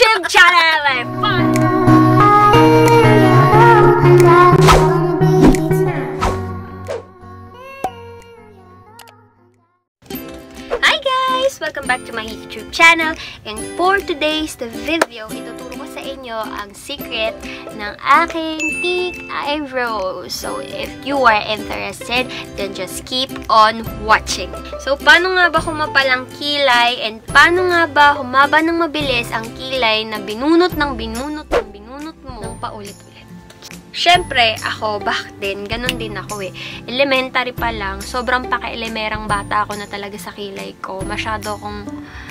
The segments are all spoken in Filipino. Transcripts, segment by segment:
YouTube channel! Hi guys! Welcome back to my YouTube channel. And for today's video, ituturo ko sa inyo ang secret ng aking thick eyebrows. So if you are interested, then just keep on watching. So paano nga ba humapal ang kilay and paano nga ba humaba ng mabilis ang kilay na binunot mo paulit-ulit? Syempre, ako, back then, ganun din ako eh. Elementary pa lang, sobrang paka-elemerang bata ako na talaga sa kilay ko. Masyado akong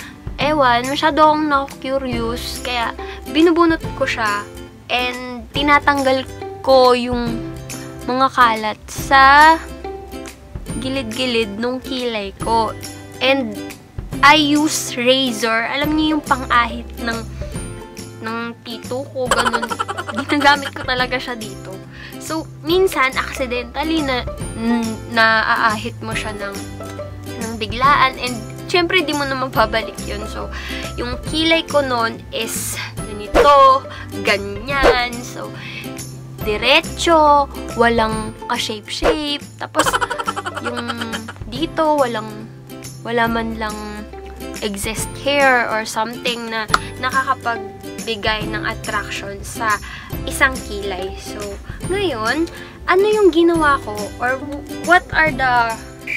na-curious. Kaya, binubunot ko siya and tinatanggal ko yung mga kalat sa gilid-gilid nung kilay ko. And, I use razor. Alam niyo yung pang-ahit ng tito ko, ganun. Ginagamit ko talaga siya dito. So, minsan, accidentally na-aahit mo siya ng biglaan. And, syempre, di mo na mapabalik yun. So, yung kilay ko nun is ganito, ganyan. So, diretso, walang ka-shape-shape. Tapos, yung dito, wala man lang excess hair or something na nakakapagbigay ng attraction sa isang kilay. So, ngayon, ano yung ginawa ko or what are the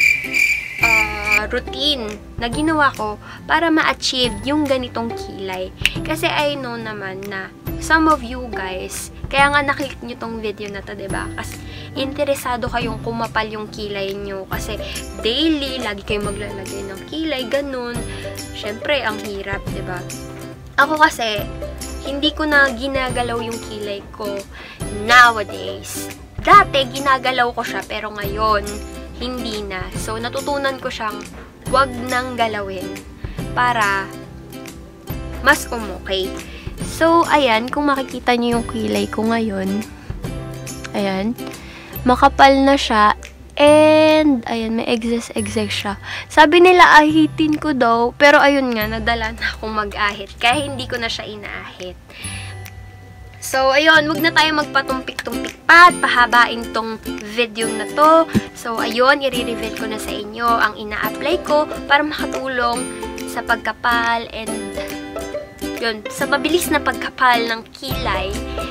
routine na ginawa ko para ma-achieve yung ganitong kilay? Kasi I know naman na some of you guys, kaya nga naklik nyo tong video na to, diba? Kasi interesado kayong kumapal yung kilay nyo. Kasi daily, lagi kayong maglalagay ng kilay, ganun. Syempre, ang hirap, diba? Ako kasi, hindi ko na ginagalaw yung kilay ko nowadays. Dati, ginagalaw ko siya, pero ngayon, hindi na. So, natutunan ko siyang wag nang galawin para mas umukay. So, ayan, kung makikita niyo yung kilay ko ngayon, ayan, makapal na siya, and, ayan, may excess siya. Sabi nila, ahitin ko daw, pero ayun nga, nadala na akong mag-ahit, kaya hindi ko na siya inaahit. So, ayun, wag na tayo magpatumpik-tumpik pa at pahabain tong video na to. So, ayun, i-reveal ko na sa inyo ang ina-apply ko para makatulong sa pagkapal and yun, sa mabilis na pagkapal ng kilay.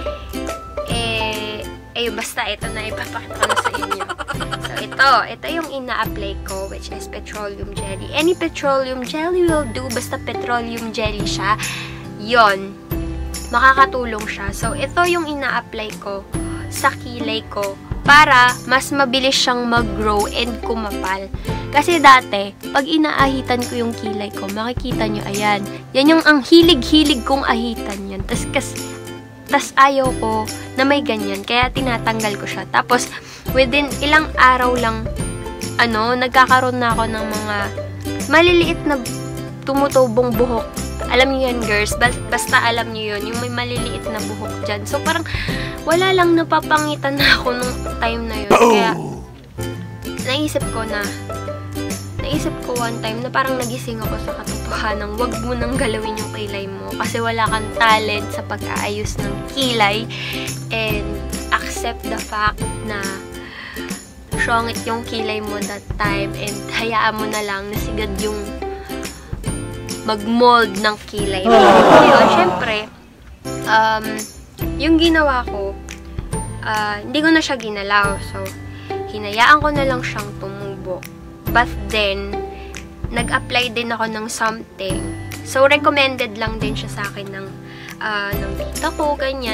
Basta ito na ipapakita ko na sa inyo. So, ito yung ina-apply ko, which is petroleum jelly. Any petroleum jelly will do, basta petroleum jelly siya. Yun, makakatulong siya. So, ito yung ina-apply ko sa kilay ko para mas mabilis siyang mag-grow and kumapal. Kasi dati, pag inaahitan ko yung kilay ko, makikita nyo, ayan. Yan yung ang hilig-hilig kong ahitan yan. Tas ayaw ko na may ganyan. Kaya tinatanggal ko siya. Tapos, within ilang araw lang, nagkakaroon na ako ng mga maliliit na tumutubong buhok. Alam niyo yan, girls. Basta alam niyo yun. Yung may maliliit na buhok dyan. So, parang wala lang napapangitan na ako nung time na yun. Kaya, naisip ko one time na parang nagising ako sa katotohanan, wag mo nang galawin yung kilay mo kasi wala kang talent sa pag-aayos ng kilay, and accept the fact na sungit yung kilay mo that time and hayaan mo na lang na sigad yung mag-mold ng kilay mo. Ngayon, syempre, yung ginawa ko, hindi ko na siya ginalaw. So, hinayaan ko na lang siyang tumubo. But then, nag-apply din ako ng something. So, recommended lang din siya sa akin ng tita ko, ganyan.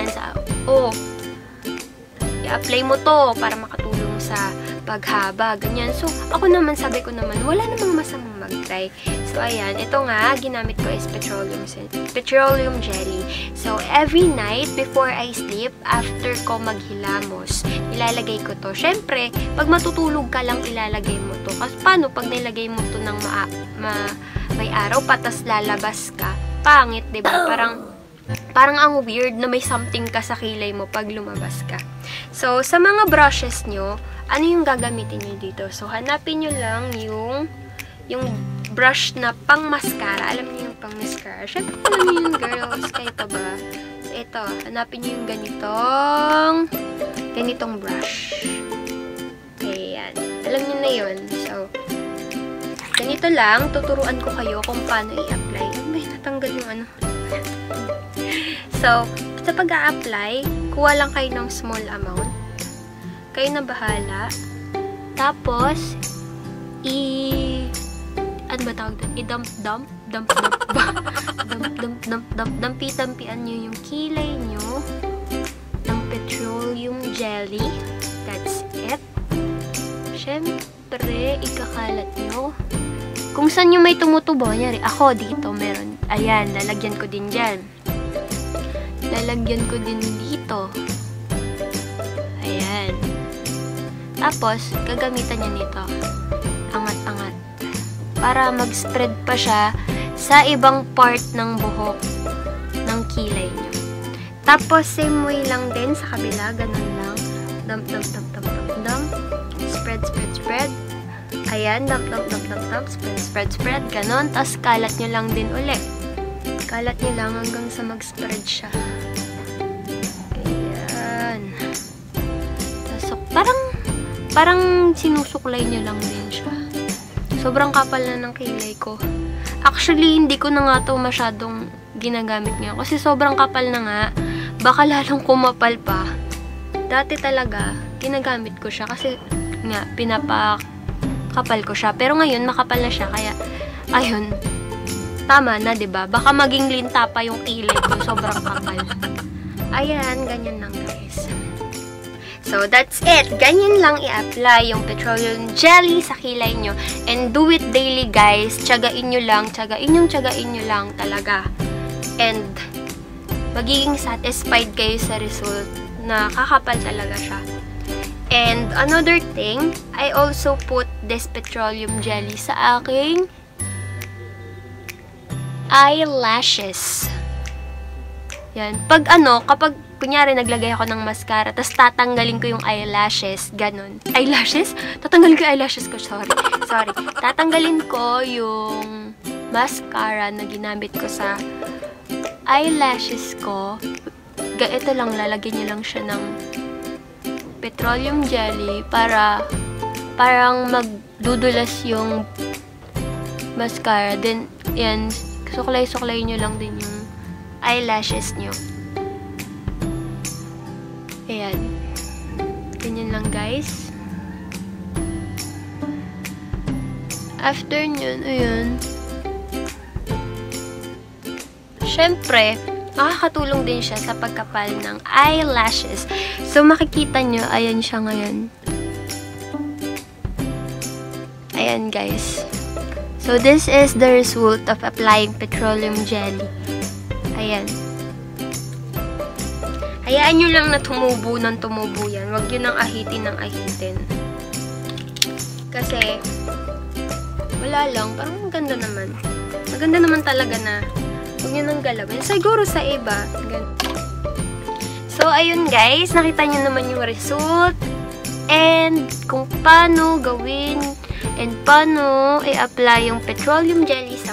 I-apply mo to para makatulong sa paghaba, ganyan. So, ako naman, sabi ko naman, wala namang masamang mag-try. So, ayan, ito nga, ginamit ko is petroleum jelly. So, every night before I sleep, after ko maghilamos, ilalagay ko to. Syempre, pag matutulog ka lang, ilalagay mo to. Kasi paano pag nilagay mo to ng may araw, patas lalabas ka, pangit, diba? Parang ang weird na may something ka sa kilay mo pag lumabas ka. So, sa mga brushes nyo, ano yung gagamitin nyo dito? So, hanapin nyo lang yung brush na pang mascara. Alam niyo yung pang mascara? Syempre, alam niyo yung girls. Kayo pa ba? So, ito. Hanapin niyo yung ganitong brush. Ayan. Alam niyo na yun. So, ganito lang. Tuturuan ko kayo kung paano i-apply. May natanggal yung ano. So, sa pag-a-apply, kuha lang kayo ng small amount. Kayo na bahala. Tapos, ano ba tawag doon? Dampi-dampian nyo yung kilay nyo ng petroleum jelly. That's it. Syempre, ikakalat nyo. Kung saan nyo may tumutubo, nyari, ako dito, meron. Ayan, lalagyan ko din dyan. Lalagyan ko din dito. Ayan. Tapos, gagamitan nyo nito. Angat-angat. Para mag-spread pa siya sa ibang part ng buhok ng kilay nyo. Tapos, same way lang din sa kabila. Ganun lang. Dump. Spread. Ayan. Dump. Spread. Ganun. Tapos, kalat nyo lang din ulit. Kalat nyo lang hanggang sa mag-spread siya. Ayan. So, parang sinusuklay nyo lang din siya. Sobrang kapal na ng kilay ko. Actually, hindi ko na nga ito masyadong ginagamit ngayon. Kasi sobrang kapal na nga. Baka lalong kumapal pa. Dati talaga, ginagamit ko siya. Kasi nga, pinapakapal ko siya. Pero ngayon, makapal na siya. Kaya, ayun. Tama na, diba? Baka maging linta pa yung kilay ko. Sobrang kapal. Ayan, ganyan lang, guys. So, that's it. Ganyan lang i-apply yung petroleum jelly sa kilay nyo. And do it daily, guys. Tiyagain nyo lang. Tiyagain nyo lang talaga. And, magiging satisfied kayo sa result na kakapal talaga siya. And, another thing, I also put this petroleum jelly sa aking eyelashes. Yan. Kapag kunyari naglagay ako ng mascara, tapos tatanggalin ko yung eyelashes, ganun. Eyelashes? Tatanggalin ko yung eyelashes ko, sorry. Tatanggalin ko yung mascara na ginamit ko sa eyelashes ko. Ito lang, lalagyan nyo lang siya ng petroleum jelly para parang magdudulas yung mascara. Then, yan, suklay-suklay nyo lang din yung eyelashes nyo. Ayan. Ganyan lang, guys. After nyon, ayan. Syempre, makakatulong din siya sa pagkapal ng eyelashes. So, makikita nyo, ayan siya ngayon. Ayan, guys. So, this is the result of applying petroleum jelly. Ayan. Hayaan nyo lang na tumubo yan. Huwag nyo nang ahitin. Kasi, wala lang. Parang maganda naman. Maganda naman talaga na huwag nyo nang galawin. Siguro sa iba. So, ayun guys. Nakita nyo naman yung result. And, kung paano gawin and paano i-apply yung petroleum jelly sa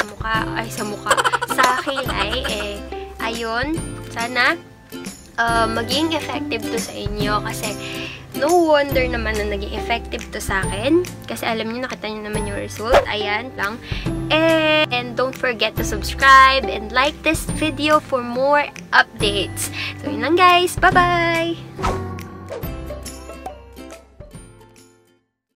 kilay. Ayun. Sana maging effective to sa inyo kasi no wonder naman na naging effective to sa akin kasi alam niyo, nakita niyo naman yung result. Ayan lang. And don't forget to subscribe and like this video for more updates. So yun lang guys. Bye-bye!